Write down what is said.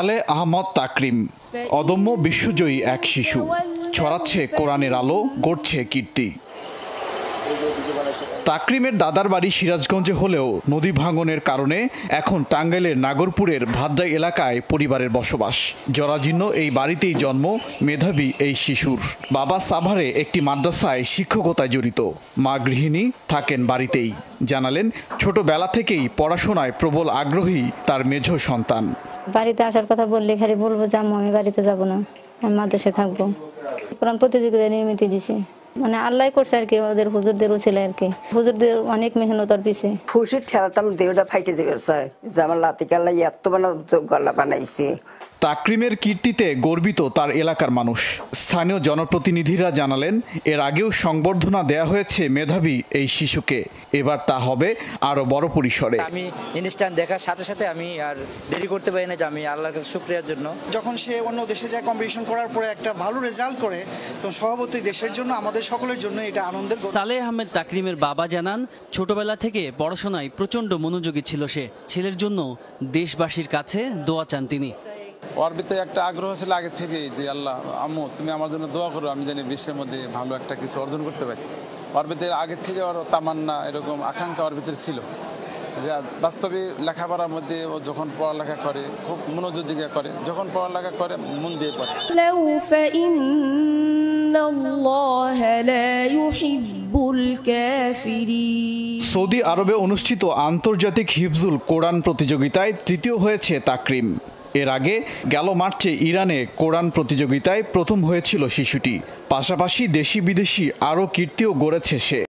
আলে আহমদ তাকরিম অদম্য বিশ্বজয়ী এক শিশু, ছড়াচ্ছে কোরআনের আলো, গড়ছে কীর্তি। তাকরিমের দাদার বাড়ি সিরাজগঞ্জে হলেও নদী ভাঙনের কারণে এখন টাঙ্গাইলের নাগরপুরের ভাদ্রাই এলাকায় পরিবারের বসবাস। জরাজীর্ণ এই বাড়িতেই জন্ম মেধাবী এই শিশুর। বাবা সাভারে একটি মাদ্রাসায় শিক্ষকতায় জড়িত, মা গৃহিণী, থাকেন বাড়িতেই। জানালেন ছোটবেলা থেকেই পড়াশোনায় প্রবল আগ্রহী তার মেঝ সন্তান। বাড়িতে আসার কথা বললে খালি বলবো যে আম্মু আমি বাড়িতে যাব না, আমি মাদ্রাসায় থাকবো। কোরআন প্রতিযোগিতায় নিয়মিত দিছি, মানে আল্লাহ করছে আর কি, ওদের হুজুরদের ছিল আর কি, হুজুরদের অনেক মেহনতর পিছে। খুশির ঠেলাতাম দেহটা ফাইটে দিবে স্যার, যে আমার লাতিকে আল্লাহ এত গলা বানাইছে। তাকরিমের কীর্তিতে গর্বিত তার এলাকার মানুষ। স্থানীয় জনপ্রতিনিধিরা জানালেন এর আগেও সংবর্ধনা দেয়া হয়েছে মেধাবী এই শিশুকে, এবার তা হবে আরো বড় পরিসরে। আমি ইনস্ট্যান্ট দেখার সাথে সাথে আমি আর দেরি করতে পারি না যে আমি আল্লাহর কাছে শুকরিয়ার জন্য। যখন সে অন্য দেশে যায় কম্পিটিশন করার পরে একটা ভালো রেজাল্ট করে, তো স্বভাবতই দেশের জন্য, আমাদের সকলের জন্য এটা আনন্দের। সালেহ আহমেদ তাকরিমের বাবা জানান ছোটবেলা থেকে পড়াশোনায় প্রচন্ড মনোযোগী ছিল সে। ছেলের জন্য দেশবাসীর কাছে দোয়া চান তিনি। ওর ভিতরে একটা আগ্রহ ছিল আগে থেকেই যে আল্লাহ আম্মু তুমি আমার জন্য দোয়া করো, আমি জানি বিশ্বের মধ্যে ভালো একটা কিছু অর্জন করতে পারি। ওর ভিতরে আগে থেকে ওর তামান্না, এরকম আকাঙ্ক্ষা ওর ভিতরে ছিল। বাস্তবে লেখাপড়ার মধ্যে ও যখন পড়ালেখা করে খুব মনোযোগ দিকে করে, যখন পড়ালেখা করে মন দিয়ে পড়ে। সৌদি আরবে অনুষ্ঠিত আন্তর্জাতিক হিফজুল কোরআন প্রতিযোগিতায় তৃতীয় হয়েছে তাকরিম। এর আগে গেল মার্চে ইরানে কোরআন প্রতিযোগিতায় প্রথম হয়েছিল শিশুটি। পাশাপাশি দেশি বিদেশি আরও কীর্তিও গড়েছে সে।